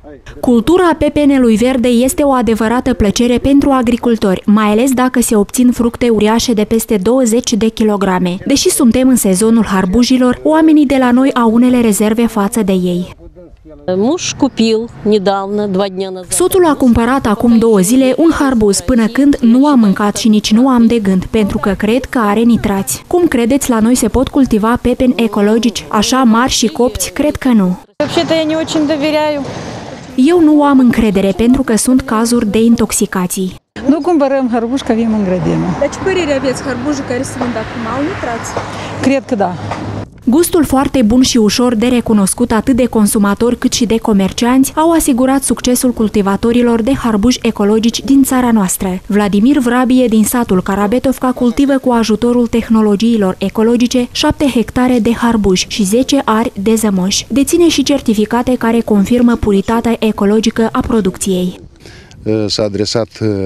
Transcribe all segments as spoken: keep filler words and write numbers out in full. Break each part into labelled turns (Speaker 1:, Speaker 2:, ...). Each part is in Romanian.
Speaker 1: Cultura pepenelui verde este o adevărată plăcere pentru agricultori, mai ales dacă se obțin fructe uriașe de peste douăzeci de kilograme. Deși suntem în sezonul harbujilor, oamenii de la noi au unele rezerve față de ei. Soțul a cumpărat acum două zile un harbuz, până când nu am mâncat și nici nu am de gând, pentru că cred că are nitrați. Cum credeți, la noi se pot cultiva pepeni ecologici, așa mari și copți? Cred că nu. Eu nu am încredere, pentru că sunt cazuri de intoxicații.
Speaker 2: Nu cumpărăm harbuși, că avem în grădină.
Speaker 3: Dar ce părere aveți, harbujii care se vând acum au nitrați?
Speaker 2: Cred că da.
Speaker 1: Gustul foarte bun și ușor de recunoscut atât de consumatori cât și de comercianți au asigurat succesul cultivatorilor de harbuși ecologici din țara noastră. Vladimir Vrabie din satul Karabetovka cultivă cu ajutorul tehnologiilor ecologice șapte hectare de harbuși și zece ari de zămoși. Deține și certificate care confirmă puritatea ecologică a producției.
Speaker 4: S-a adresat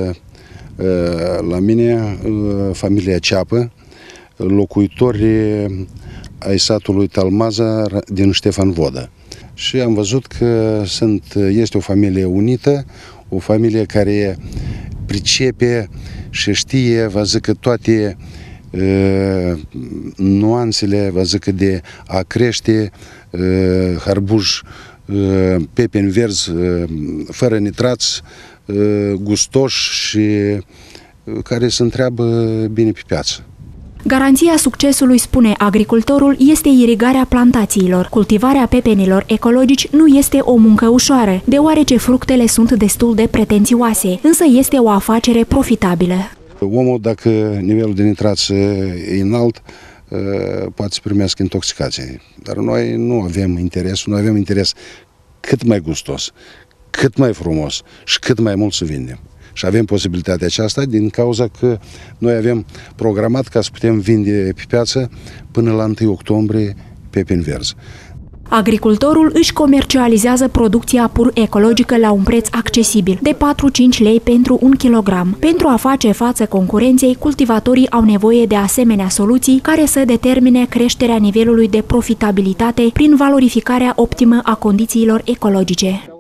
Speaker 4: la mine familia Ceapă, locuitori ai satului Talmaza din Ștefan Vodă. Și am văzut că sunt, este o familie unită, o familie care pricepe și știe, vă zic, toate uh, nuanțele, vă zic, de a crește uh, harbuj, uh, pepeni verzi, uh, fără nitrați, uh, gustoși și uh, care se întreabă bine pe piață.
Speaker 1: Garanția succesului, spune agricultorul, este irigarea plantațiilor. Cultivarea pepenilor ecologici nu este o muncă ușoară, deoarece fructele sunt destul de pretențioase, însă este o afacere profitabilă.
Speaker 4: Omul, dacă nivelul de nitrați e înalt, poate să primească intoxicație. Dar noi nu avem interes, noi avem interes cât mai gustos, cât mai frumos și cât mai mult să vindem. Și avem posibilitatea aceasta din cauza că noi avem programat ca să putem vinde pe piață până la întâi octombrie pepeni verzi.
Speaker 1: Agricultorul își comercializează producția pur ecologică la un preț accesibil, de patru-cinci lei pentru un kilogram. Pentru a face față concurenței, cultivatorii au nevoie de asemenea soluții care să determine creșterea nivelului de profitabilitate prin valorificarea optimă a condițiilor ecologice.